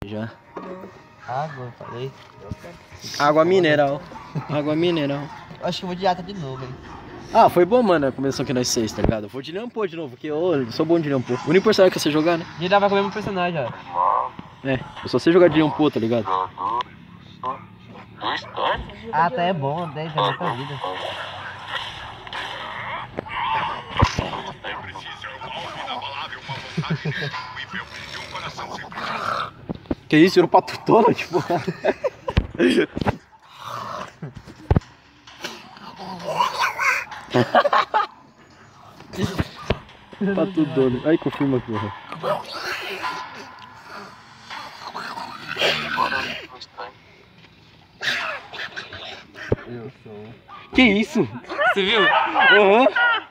Já. Água, eu falei. Água mineral. Água mineral. Acho que eu vou de ata de novo, hein. Ah, foi bom, mano, começou aqui nós 6, tá ligado? Eu vou de Leampô de novo, porque eu sou bom de Leampô. O único personagem que eu sei jogar, né? E dá vai comer meu personagem, ó. É, eu só sei jogar de Leampô, tá ligado? Ah, tá, é bom, 10 é muita vida. Que isso, virou patutona, tipo. Pato dono. Aí confirma aqui, ó. Eu sou. Que isso? Você viu? Aham.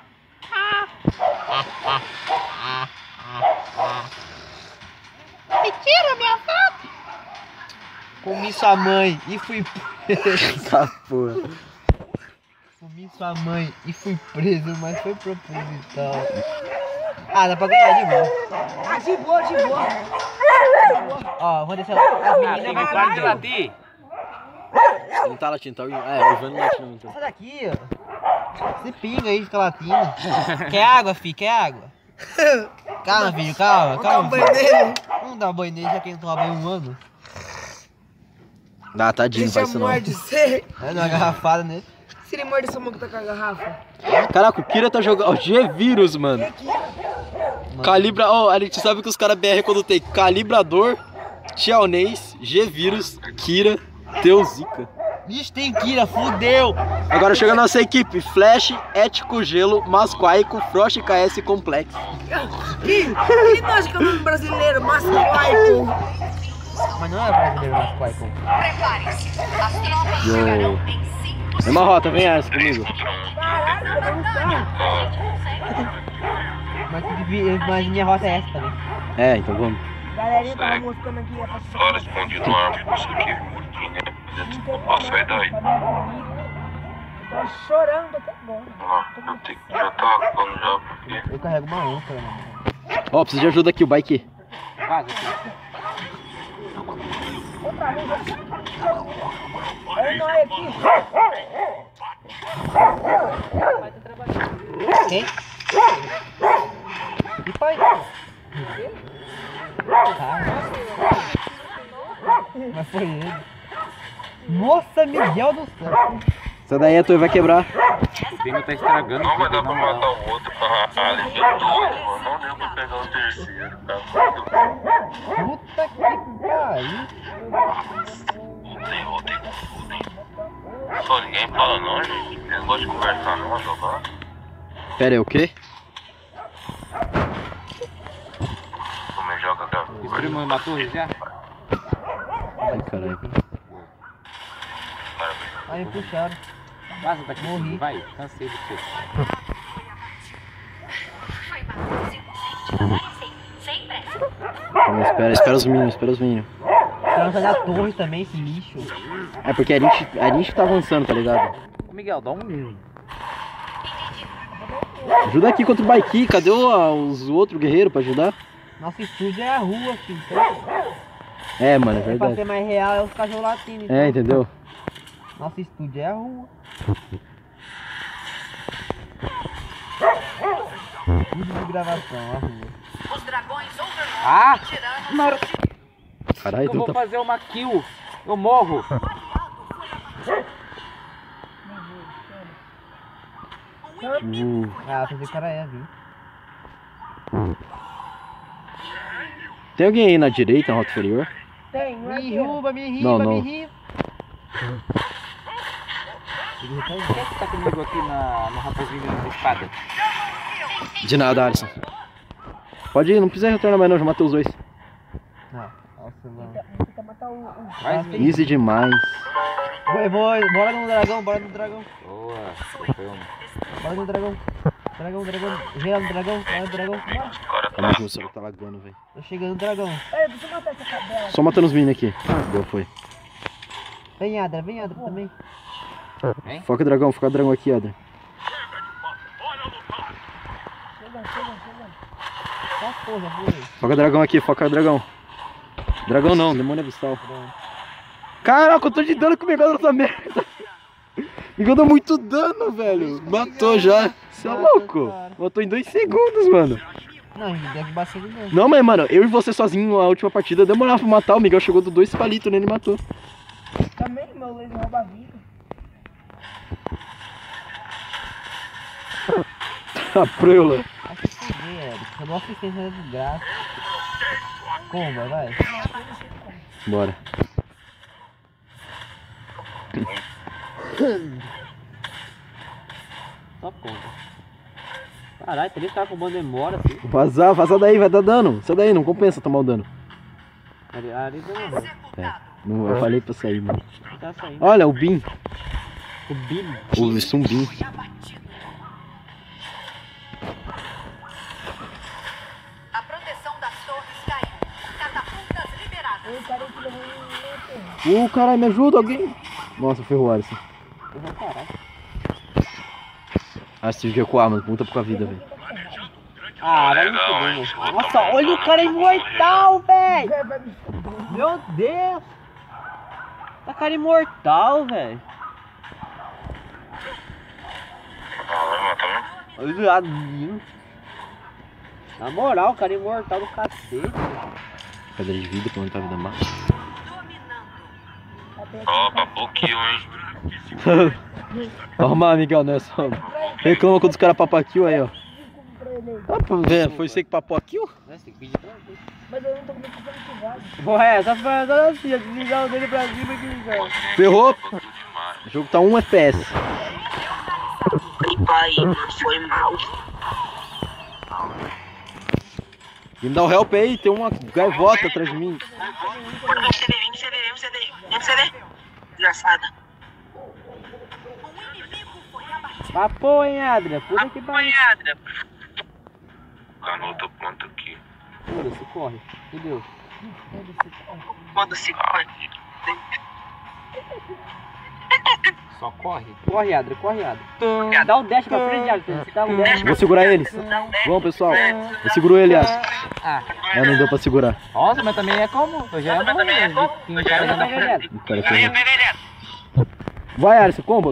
Mentira, minha foto! Comi sua mãe e fui preso. Tá porra. Comi sua mãe e fui preso, mas foi proposital. Ah, dá pra ganhar de boa. Ah, de boa, de boa. Ó, vou deixar as meninas mais Para de rápido. latir. Não tá latindo, tá ouvindo? É, o Ivan não late não, então. Sai daqui, ó. Você pinga aí, fica latindo. Quer água, filho? Quer água? Calma, filho, calma, calma. Filho. Vamos dar um banho nele, já que ele não toma banho há um ano. Ah, tadinho, não faz isso não. Morde você. Vai dar uma garrafada nele. Se ele morde sua mão que tá com a garrafa. Caraca, o Kira tá jogando. Ó, G-Vírus, mano. Calibra. Ó, a gente sabe que os caras BR quando tem calibrador, Tiaonês, G-Vírus, Kira, Teuzica. Vixe, tem Kira, fudeu. Agora chega a nossa equipe: Flash, Ético Gelo, Masquaico, Frost KS Complex. Que nós que é o nome brasileiro, Masquaico. Mas não é brasileiro, mas qual é como? Prepare-se. As tropas chegarão em 5 É uma rota, vem essa comigo. Mas minha rota é essa também. É, então vamos. Galerinha tava mostrando aqui. Fora escondido no arbusto aqui, curtinho. Posso sair daí? Tô chorando até agora. Não, eu tenho que já tá acabando já, porque... Eu carrego uma âncora, mano. Ó, preciso de ajuda aqui, o bike. Vaza aqui. Olha nós aqui. Quem? Que pai? Mas foi ele. Nossa, Miguel do céu. Essa daí a tua vai quebrar. O Bino tá estragando Não vai tudo, dar pra na matar moral. o outro. Ah, ele deu dois, mano. Não deu pra pegar o terceiro, tá? Puta que pariu. Só ninguém fala não, gente. Eles gostam de conversar não, jogar. Pera aí, o quê? Como joga da Destruímos uma torre já? Ai, caralho. Aí me puxaram. Vaza daqui, Morri. vai. Cansei de você. foi mais inconsciente. Sem pressa. Calma, espera os meninos, espera os meninos. Pra fazer a torre também, esse lixo. É porque a gente tá avançando, tá ligado? Ô, Miguel, dá um... Ajuda aqui contra o bike. Cadê os outros guerreiros pra ajudar? Nosso estúdio é a rua, filho. Então, É, mano, é pra verdade. ser mais real é os cachorros latindo. Então. É, entendeu? Nosso estúdio é a rua. Tudo de gravação, a rua. Os dragões Overlord Ah! tiranos Na hora Caralho, que eu não vou tá... fazer uma kill, eu morro. Ah, pensei que o cara ia vir. Tem alguém aí na direita, na rota inferior? Tem, não é Me que- rouba, me riba, Não, não. me riba. Quem é que tá comigo aqui no raposinho da espada? De nada, Alisson. Pode ir, não precisa retornar mais não, já matei os dois. Não, nossa, não. Tenta matar o... Vai, menino. Easy demais. Bora no dragão, bora no dragão. Boa, foi um. Bora no dragão. Dragão. Gira no dragão, bora no dragão. Calma que meu celular tá lagando, velho. Tô chegando no dragão. Peraí, deixa eu matar essa cadela. Só matando os meninos aqui. Boa, foi. Vem Adra também. Foca o dragão aqui, Adra. Chega. Tá porra, foi. Foca o dragão aqui, foca o dragão. Dragão não, demônio abissal. Caraca, eu tô de dano com o Miguel nessa merda. Miguel dá muito dano, velho. Matou já. Você é louco? Matou em 2 segundos, mano. Não, ele deve bater ele mesmo. Não, mas, mano, eu e você sozinho, a última partida, demorava pra matar. O Miguel chegou do 2 palitos nele e matou. Também, meu laser rouba a vida. A preula. Acho que fuder, Eric. Eu dou assistência de graça. Comba, vai. Bora. Só conta. Caralho, tem que ficar com bom demora assim. Vazar daí, vai dar dano. Sai daí, não compensa tomar o dano. Ali não. É, não, eu falei pra sair, mano. Tá saindo. Olha, o Bin. O Billy. O Sumbin. A proteção das torres caiu. Catapultas liberadas. Caralho, me ajuda alguém. Nossa, ferrou o Alisson. Ah, você tive que recuar, mano. Puta por a vida, velho. Ah, vai me fuder, mano. Nossa, olha o cara imortal, velho. Meu Deus. Tá cara imortal, velho. Olha o ladinho. Na moral, cara imortal do cacete. Pedra de vida, pra aumentar a vida mais. Opa, pouquinho, hein? Arrumar, Miguel, né? Só reclama quando os caras papam kill aí, ó. Velho, foi você que papou a kill? Mas tem que pedir pra ver. Mas eu não tô começando a ativar. Ué, só fazendo assim, desligar o dele pra cima aqui, velho. Ferrou. O jogo tá 1 FPS. Pai, foi mal. Me dá o help aí, tem uma gaivota atrás de mim. Vem CD. Desgraçada. Papou, hein, Adria? Puta que pariu. Tá no outro ponto aqui. Foda-se, corre. Entendeu? Quando se corre. Só corre. Corre, Adria, corre, Adria. Dá um dash pra frente, Adria. Você dá um dash. Vou segurar eles. Vamos, pessoal. Eu seguro ele, Alisson. Ah. É, não deu pra segurar. Nossa, mas também é como? Eu já é bom, né? Tem um cara na frente. O cara ferrou. Vai, Alisson, combo.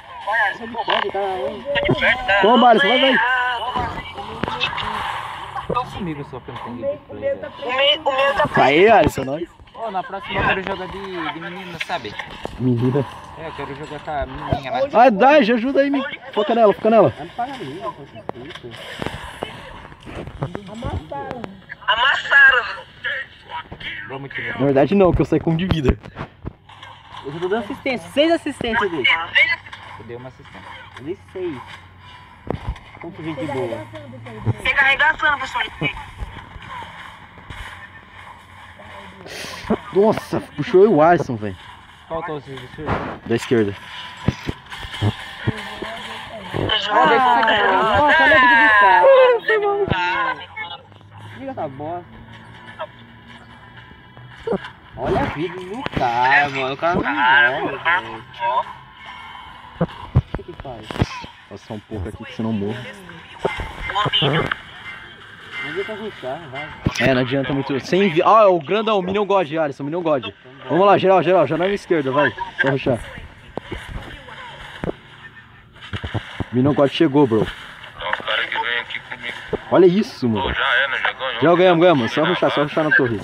Combo, Alisson, vai. Comigo só que eu não tenho gameplay. O meu tá Aí, Alisson, nós. Ô, na próxima eu quero jogar de menina, sabe? Menina. É, eu quero jogar com a menininha lá. Ah, dá, já ajuda aí, me. Foca nela. Ela não paga menina, eu faço puta. amassaram. Vamos tirar. Na verdade, não, que eu saí com um de vida. Eu tô dando assistência, 6 assistências dele. Eu dei uma assistência. Eu dei 6. Quanto gente boa. Recarregação, pessoal. Nossa, puxou eu o Alisson, velho. Qual tá o seu? Da esquerda. Nossa, olha a vida do cara. Liga essa bosta. Olha a vida do cara, mano. O cara não morre, velho. O que faz? Passar um pouco aqui que senão morro. Não adianta rushar, vai. É, não adianta muito. Sem envi... Ah, o grandão, o Minion God, Alisson, Minion God. Vamos lá, geral, já na minha esquerda, vai. Só rushar. Minion God chegou, bro. Então os caras que vêm aqui comigo. Olha isso, mano. Pô, já é, né? Já ganhou. Já ganhamos. Só rushar na torre.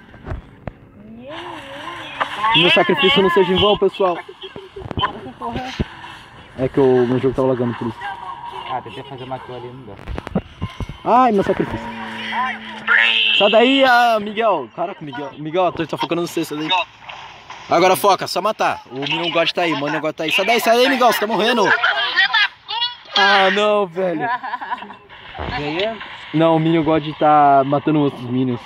Que meu sacrifício não seja em vão, pessoal. É que o meu jogo tá lagando por isso. Ah, tentei fazer uma coisa ali, não dá. Ai, meu sacrifício. Sai daí, Miguel. Caraca, Miguel, tu tá focando no C, sai daí. Agora foca, só matar. O Minion God tá aí, o Minion God tá aí. Sai daí, Miguel, você tá morrendo. Ah, não, velho. Ganhamos? Não, o Minion God tá matando outros Minions.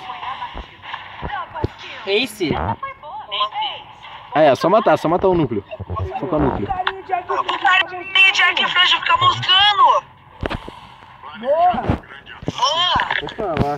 Ace. É, só matar o núcleo. Focar o núcleo. Putaria, Jack Flecha fica moscando. Boa. Vou falar.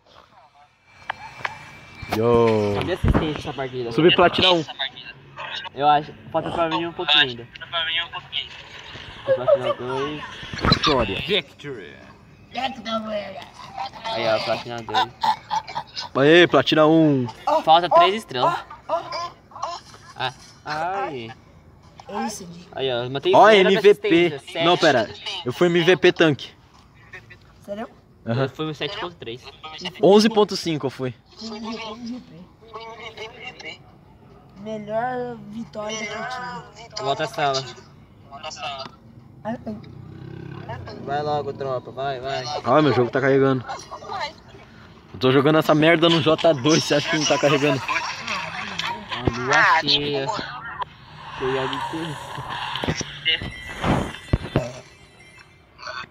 Yo. Só minha assistência essa partida. Subir platina 1. Eu acho. Falta pra mim um pouquinho ainda. Platina 2. Vitória. Victory. Aí, ó, platina 2. Aê, platina 1. Falta 3 estrelas. Ah, ai. Esse. Aí, ó, matei Ó, zero MVP. assistência, 7. Não, pera. Eu fui MVP tanque. Sério? Aham. Foi o 7.3. 11.5 eu fui. Melhor vitória da partida. Volta a sala. Ai, Vai logo, tropa, vai. Ah, meu jogo tá carregando. Eu tô jogando essa merda no J2, você acha que não tá carregando? A lua cheia. Cheia de tudo.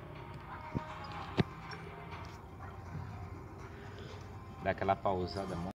Dá aquela pausada, mano.